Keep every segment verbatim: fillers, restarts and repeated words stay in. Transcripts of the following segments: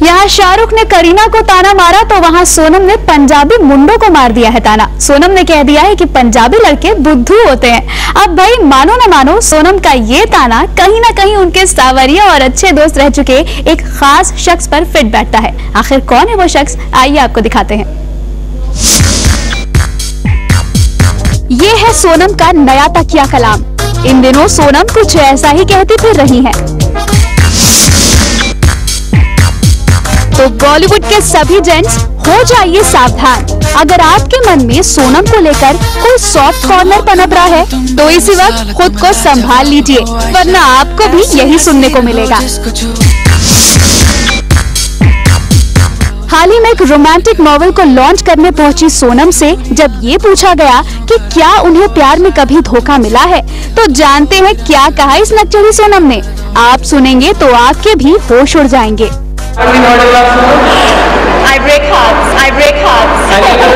यहाँ शाहरुख ने करीना को ताना मारा तो वहाँ सोनम ने पंजाबी मुंडों को मार दिया है ताना। सोनम ने कह दिया है कि पंजाबी लड़के बुद्धू होते हैं। अब भाई मानो न मानो, सोनम का ये ताना कहीं ना कहीं उनके सावरिया और अच्छे दोस्त रह चुके एक खास शख्स पर फिट बैठता है। आखिर कौन है वो शख्स, आइए आपको दिखाते हैं। ये है सोनम का नया तकिया कलाम। इन दिनों सोनम कुछ ऐसा ही कहती फिर रही है। तो बॉलीवुड के सभी जेंट्स हो जाइए सावधान, अगर आपके मन में सोनम को लेकर कोई सॉफ्ट कॉर्नर पनप रहा है तो इसी वक्त खुद को संभाल लीजिए, वरना आपको भी यही सुनने को मिलेगा। हाल ही में एक रोमांटिक नॉवेल को लॉन्च करने पहुंची सोनम से जब ये पूछा गया कि क्या उन्हें प्यार में कभी धोखा मिला है, तो जानते हैं क्या कहा इस नकचढ़ी सोनम ने। आप सुनेंगे तो आपके भी होश उड़ जाएंगे। I break hearts, I break hearts.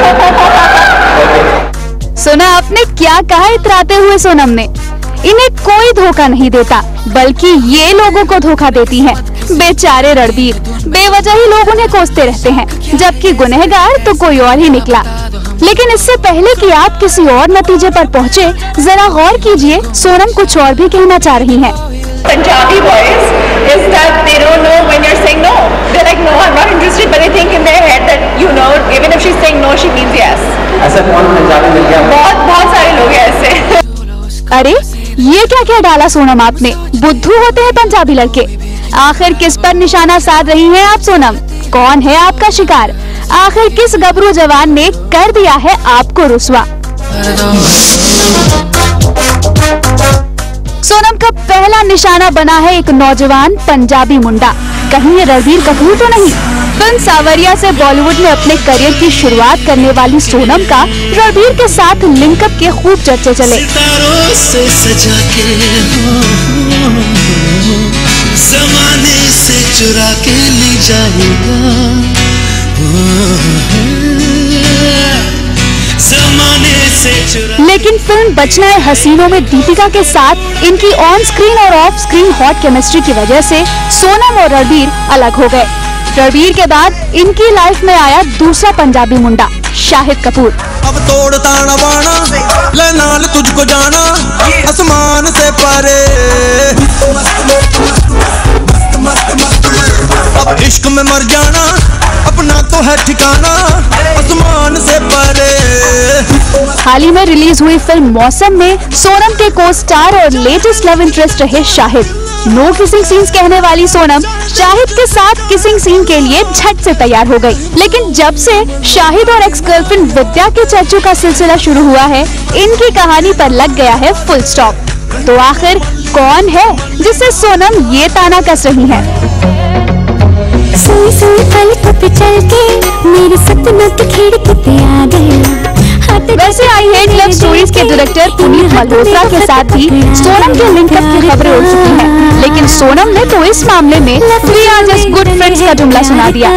सुना आपने क्या कहा इतराते हुए सोनम ने। इन्हें कोई धोखा नहीं देता, बल्कि ये लोगों को धोखा देती हैं। बेचारे रणबीर, बेवजह ही लोग उन्हें कोसते रहते हैं, जबकि गुनहगार तो कोई और ही निकला। लेकिन इससे पहले कि आप किसी और नतीजे पर पहुँचे, जरा गौर कीजिए, सोनम कुछ और भी कहना चाह रही हैं। Punjabi boys is that they don't know when you're saying no. They're like, no, I'm not interested, but they think in their head that you know, even if she's saying no, she means yes. ऐसा कौन पंजाबी मिल गया? बहुत बहुत सारे लोग हैं ऐसे। अरे ये क्या क्या डाला सोनम आपने, बुद्धू होते हैं पंजाबी लड़के। आखिर किस पर निशाना साध रही हैं आप सोनम, कौन है आपका शिकार? आखिर किस गबरू जवान ने कर दिया है आपको रुस्वा? सोनम का पहला निशाना बना है एक नौजवान पंजाबी मुंडा। कहीं ये रणबीर कपूर तो नहीं? फिल्म सावरिया से बॉलीवुड में अपने करियर की शुरुआत करने वाली सोनम का रणबीर के साथ लिंकअप के खूब चर्चे चले। से सजा के ज़माने से चुरा के ले जाएगा, लेकिन फिल्म बचना है हसीनों में दीपिका के साथ इनकी ऑन स्क्रीन और ऑफ स्क्रीन हॉट केमिस्ट्री की वजह से सोनम और रणबीर अलग हो गए। रणबीर के बाद इनकी लाइफ में आया दूसरा पंजाबी मुंडा, शाहिद कपूर। अब तोड़ ताना बाना ले नाल तुझको जाना आसमान से परे, अब इश्क में मर जाना अपना तो है ठिकाना आसमान से परे। हाल ही में रिलीज हुई फिल्म मौसम में सोनम के को स्टार और लेटेस्ट लव इंटरेस्ट रहे शाहिद। नो किसिंग सीन्स कहने वाली सोनम शाहिद के साथ किसिंग सीन के लिए झट से तैयार हो गई। लेकिन जब से शाहिद और एक्स गर्लफ्रेंड विद्या के चर्चों का सिलसिला शुरू हुआ है, इनकी कहानी पर लग गया है फुल स्टॉप। तो आखिर कौन है जिसे सोनम ये ताना कस रही है? सोई सोई पलकों पे चल के मेरे सपनों की खिड़की पे आ गया। वैसे आई है लव स्टोरीज के डायरेक्टर पुनीत मल्होत्रा के साथ भी सोनम के लिंकअप की खबरें उड़ चुकी हैं, लेकिन सोनम ने तो इस मामले में we are just good friends का जुमला सुना दिया।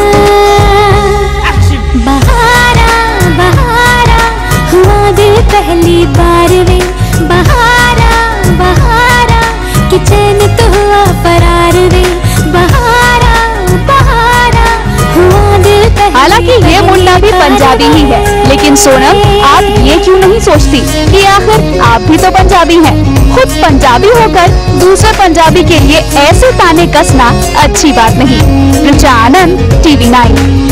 बहारा बहारा हुआ दिल पहली बार वे, बहारा बहारा कि चैन तो हुआ फरार वे, बहारा बहारा हुआ दिल पहली। हालांकि ये मुन्ना भी पंजाबी ही है, लेकिन सोनम आप ये क्यों नहीं सोचती कि आखिर आप भी तो पंजाबी हैं? खुद पंजाबी होकर दूसरे पंजाबी के लिए ऐसे ताने कसना अच्छी बात नहीं। Richa Anand, TV nine.